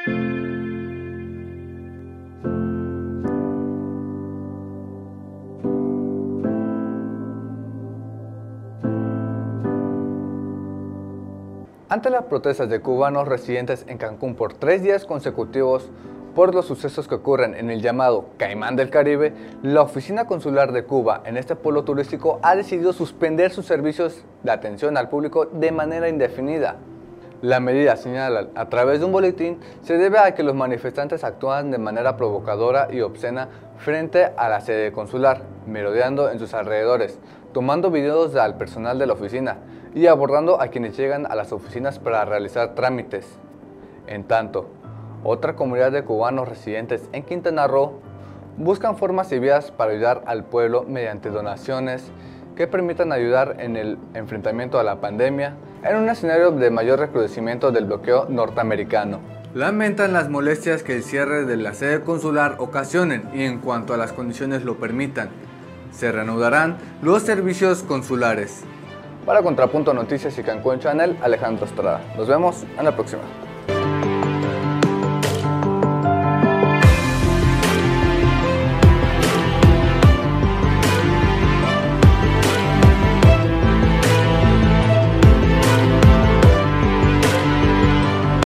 Ante las protestas de cubanos residentes en Cancún por 3 días consecutivos por los sucesos que ocurren en el llamado Caimán del Caribe, la Oficina Consular de Cuba en este pueblo turístico ha decidido suspender sus servicios de atención al público de manera indefinida. La medida, señala a través de un boletín, se debe a que los manifestantes actúan de manera provocadora y obscena frente a la sede consular, merodeando en sus alrededores, tomando videos al personal de la oficina y abordando a quienes llegan a las oficinas para realizar trámites. En tanto, otra comunidad de cubanos residentes en Quintana Roo buscan formas y vías para ayudar al pueblo mediante donaciones que permitan ayudar en el enfrentamiento a la pandemia en un escenario de mayor recrudecimiento del bloqueo norteamericano. Lamentan las molestias que el cierre de la sede consular ocasionen y en cuanto a las condiciones lo permitan, se reanudarán los servicios consulares. Para Contrapunto Noticias y Cancún Channel, Alejandro Estrada. Nos vemos en la próxima.